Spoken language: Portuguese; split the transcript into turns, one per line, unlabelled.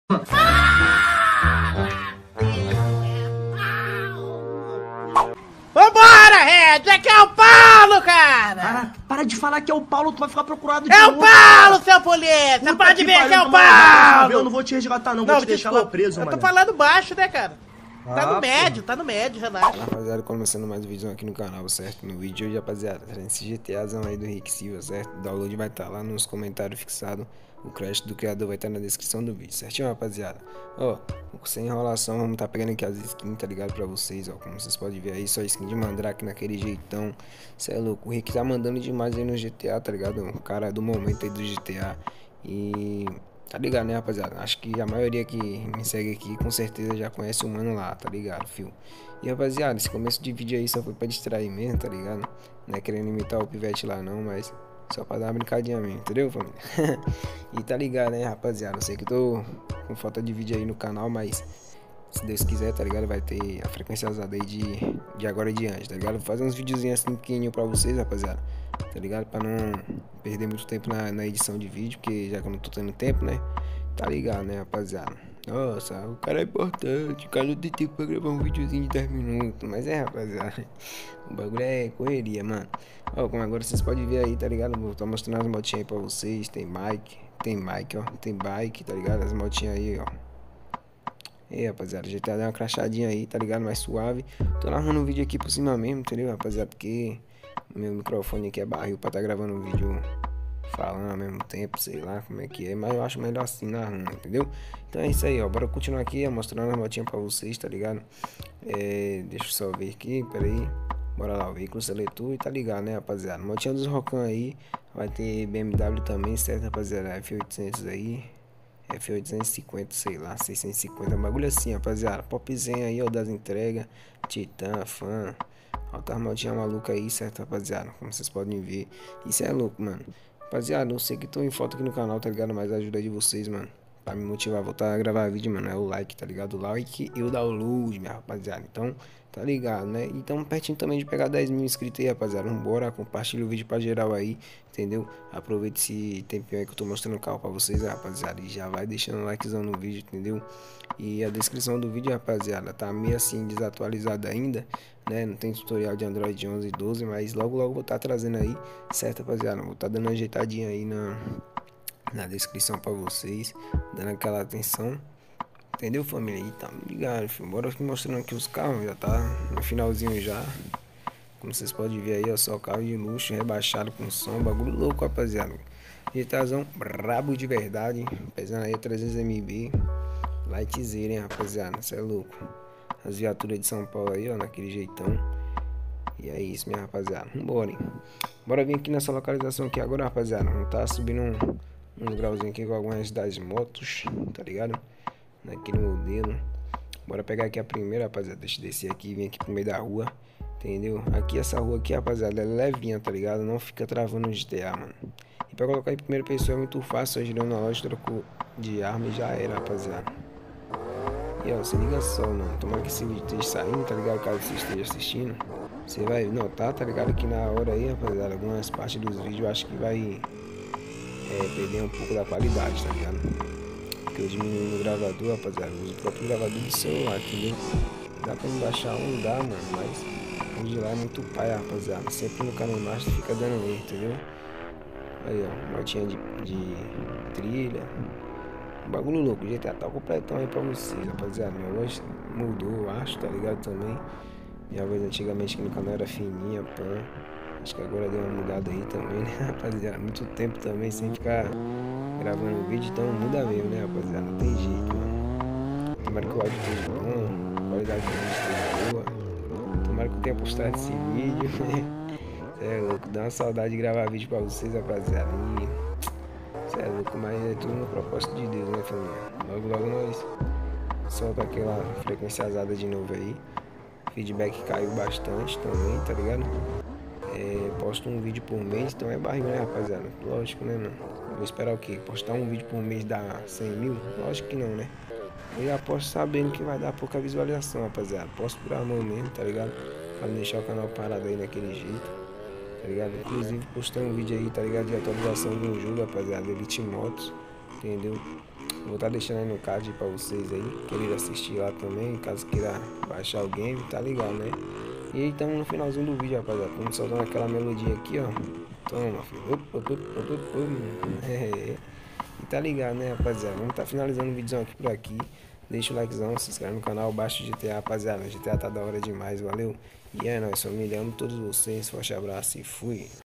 Vambora, Red! Aqui é o Paulo, cara!
Para de falar que é o Paulo, tu vai ficar procurado de
É o
novo.
Paulo, seu polícia!
Puta
Pode ver que é o
pariu,
Paulo!
Eu não vou te resgatar não, vou te deixar lá preso,
eu
mano.
tô falando baixo, né, cara? Tá no
Ah,
médio, tá no médio, relaxa.
Rapaziada, começando mais um vídeo aqui no canal, certo? No vídeo de hoje, rapaziada, esse GTAzão aí do Rick Silva, certo? O download vai estar lá nos comentários fixado. O crédito do criador vai estar na descrição do vídeo, certinho, rapaziada? Ó, sem enrolação, vamos estar pegando aqui as skins, tá ligado? Pra vocês, ó, como vocês podem ver aí, só skin de Mandrake naquele jeitão. Cê é louco, o Rick tá mandando demais aí no GTA, tá ligado? O cara do momento aí do GTA. E... tá ligado, né, rapaziada? Acho que a maioria que me segue aqui com certeza já conhece o mano lá, tá ligado, fio? E rapaziada, esse começo de vídeo aí só foi pra distrair mesmo, tá ligado? Não é querendo imitar o pivete lá não, mas só pra dar uma brincadinha mesmo, entendeu, família? E tá ligado, né, rapaziada? Eu sei que eu tô com falta de vídeo aí no canal, mas se Deus quiser, tá ligado? Vai ter a frequência usada aí de agora em diante, tá ligado? Vou fazer uns videozinhos assim pequenininho pra vocês, rapaziada. Tá ligado? Pra não perder muito tempo na edição de vídeo, porque já que eu não tô tendo tempo, né? Tá ligado, né, rapaziada? Nossa, o cara é importante, o cara não tem tempo pra gravar um videozinho de 10 minutos. Mas é, rapaziada, o bagulho é correria, mano. Ó, como agora vocês podem ver aí, tá ligado? Vou estar mostrando as motinhas aí pra vocês. Tem bike, ó. Tem bike, tá ligado? As motinhas aí, ó. E aí, rapaziada, a gente tá dando uma crachadinha aí, tá ligado? Mais suave. Tô narrando um vídeo aqui por cima mesmo, entendeu, rapaziada? Porque meu microfone aqui é barril pra tá gravando um vídeo falando ao mesmo tempo, sei lá como é que é, mas eu acho melhor assim narrando, entendeu? Então é isso aí, ó, bora continuar aqui, ó, mostrando as motinhas pra vocês, tá ligado? Deixa eu só ver aqui, peraí. Bora lá, o veículo seletor e tá ligado, né, rapaziada? Motinha dos Rocan aí, vai ter BMW também, certo, rapaziada? F800 aí, F850, sei lá, 650, bagulho assim, rapaziada. Popzinho aí, ó, das entregas, Titan, Fan. Ó, tá motinha maluca aí, certo, rapaziada? Como vocês podem ver. Isso é louco, mano. Rapaziada, eu sei que tô em falta aqui no canal, tá ligado? Mas a ajuda de vocês, mano, pra me motivar a voltar a gravar vídeo, mano, é o like, tá ligado? O like e o download, minha rapaziada. Então, tá ligado, né? E tamo pertinho também de pegar 10 mil inscritos aí, rapaziada. Vambora, compartilha o vídeo pra geral aí, entendeu? Aproveita esse tempinho aí que eu tô mostrando o carro pra vocês, rapaziada. E já vai deixando um likezão no vídeo, entendeu? E a descrição do vídeo, rapaziada, tá meio assim desatualizada ainda, né? Não tem tutorial de Android 11 e 12, mas logo vou estar trazendo aí, certo, rapaziada? Vou estar dando uma ajeitadinha aí na descrição pra vocês, dando aquela atenção, entendeu, família? E tá ligado, filho. Bora aqui mostrando aqui os carros, já tá no finalzinho já. Como vocês podem ver aí, ó, só carro de luxo, rebaixado com som, bagulho louco, rapaziada. GTAzão brabo de verdade, pesando aí 300 MB, lightzeira, hein, rapaziada, cê é louco. As viaturas de São Paulo aí, ó, naquele jeitão. E é isso, minha rapaziada, vambora, hein. Bora vir aqui nessa localização aqui agora, rapaziada. Vamos tá subindo um grauzinho aqui com algumas das motos, tá ligado? Naquele modelo. Bora pegar aqui a primeira, rapaziada. Deixa eu descer aqui e vir aqui pro meio da rua, entendeu? Aqui, essa rua aqui, rapaziada, ela é levinha, tá ligado? Não fica travando o GTA, mano. E pra colocar em primeira pessoa é muito fácil. Só girando na loja, trocou de arma e já era, rapaziada. E ó, se liga só, mano. Tomara que esse vídeo esteja saindo, tá ligado? Caso você esteja assistindo, você vai notar, tá ligado? Que na hora aí, rapaziada, algumas partes dos vídeos eu acho que vai perder um pouco da qualidade, tá ligado? Porque eu diminui no gravador, rapaziada. Eu uso o próprio gravador do celular, entendeu? Dá pra me baixar um, dá, mano, mas o de lá é muito pai, rapaziada. Sempre no canal embaixo fica dando erro, entendeu? Aí, ó, motinha de trilha. Bagulho louco, o GTA tá completão aí pra vocês, rapaziada. Minha voz mudou, eu acho, tá ligado também. Minha voz antigamente aqui no canal era fininha, pã. Acho que agora deu uma mudada aí também, né, rapaziada? Muito tempo também sem ficar gravando vídeo, então muda mesmo, né, rapaziada? Não tem jeito, mano. Tomara que o áudio esteja bom, a qualidade do vídeo esteja boa. Tomara que eu tenha postado esse vídeo. É louco, dá uma saudade de gravar vídeo pra vocês, rapaziada. Cê é louco, mas é tudo no propósito de Deus, né, família? Logo nós solta aquela frequência azada de novo aí. Feedback caiu bastante também, tá ligado? Posto um vídeo por mês, então é barril, né, rapaziada? Lógico, né, mano? Vou esperar o quê? Postar um vídeo por mês dá 100 mil? Lógico que não, né? Eu já posto sabendo que vai dar pouca visualização, rapaziada. Posto por amor mesmo, tá ligado? Pra não deixar o canal parado aí naquele jeito, tá ligado? Inclusive postei um vídeo aí, tá ligado? De atualização de um jogo, rapaziada, Elite Motos, entendeu? Vou estar deixando aí no card pra vocês aí, querer assistir lá também, caso queira baixar o game, tá ligado, né? E aí estamos no finalzinho do vídeo, rapaziada. Estamos soltando aquela melodia aqui, ó. Toma, filho. E tá ligado, né, rapaziada? Vamos tá finalizando o vídeo aqui por aqui. Deixa o likezão, se inscreve no canal, baixa o GTA, rapaziada. O GTA tá da hora demais, valeu? E é nóis, família. Amo todos vocês. Forte abraço e fui.